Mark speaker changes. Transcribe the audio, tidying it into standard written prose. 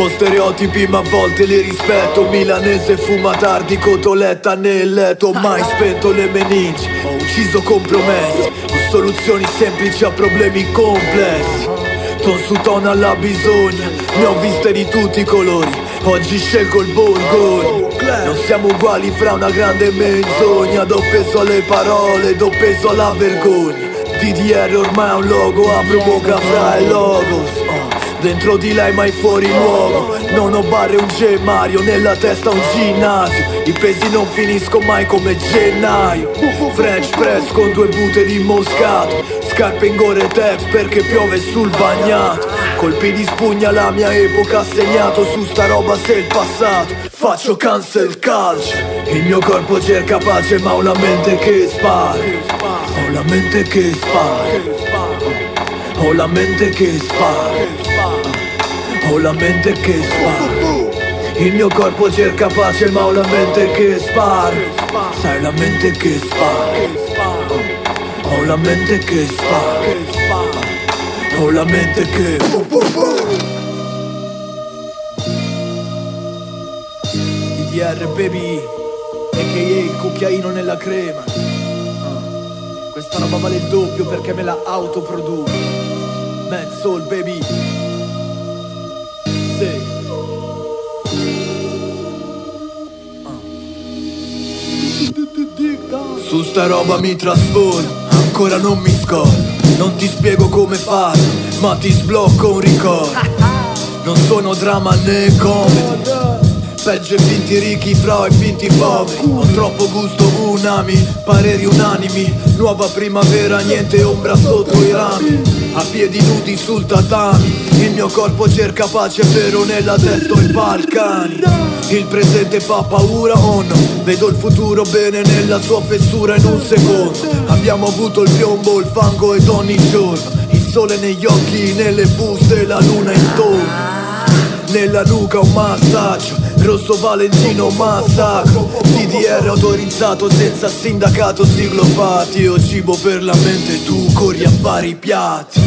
Speaker 1: po' stereotipi ma a volte li rispetto. Milanese fuma tardi, cotoletta nel letto. Ho mai spento le meningi, ho ucciso compromessi. Ho soluzioni semplici a problemi complessi. Ton su ton alla bisogna, ne ho viste di tutti i colori. Oggi scelgo il Borgogna. Non siamo uguali fra una grande menzogna. Do peso alle parole, do peso alla vergogna. DDR ormai è un logo, apro bocca fra i logos. Dentro di lei mai fuori luogo. Non ho barre, un gemmario, nella testa un ginnasio. I pesi non finisco mai come gennaio. French press con 2 bute di moscato. Scarpe in Gore-Tex perché piove sul bagnato. Colpi di spugna la mia epoca ha segnato. Su sta roba sei il passato, faccio cancel culture. Il mio corpo cerca pace ma ho la mente che spara. Ho la mente che spara. Ho la mente che spara. Ho la mente che spara. Il mio corpo cerca pace ma ho la mente che spara. Sai la mente che spara. Ho la mente che spara. Ho la mente che DDR baby, a.k.a. il cucchiaino nella crema. Questa roba vale il doppio perché me la autoproduco. Mad Soul baby. Sì. Su sta roba mi trasformo, ancora non mi scordo. Non ti spiego come farlo, ma ti sblocco un ricordo. Non sono drama né comedy, peggio i finti ricchi fra i finti poveri. Ho troppo gusto unami, pareri unanimi. Nuova primavera, niente ombra sotto i rami. A piedi nudi sul tatami. Il mio corpo cerca pace però nella testa ho i Balcani. Il presente fa paura o no? Vedo il futuro bene nella sua fessura in un secondo. Abbiamo avuto il piombo, il fango ed ogni giorno. Il sole negli occhi, nelle buste, la luna intorno. Nella nuca un massaggio, Rosso Valentino massacro. DDR autorizzato senza sindacato, siglopati. Io cibo per la mente, tu corri a fare i piatti.